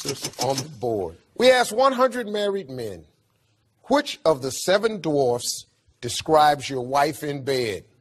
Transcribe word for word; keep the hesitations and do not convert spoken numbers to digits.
answers on the board. We asked one hundred married men, which of the seven dwarfs describes your wife in bed?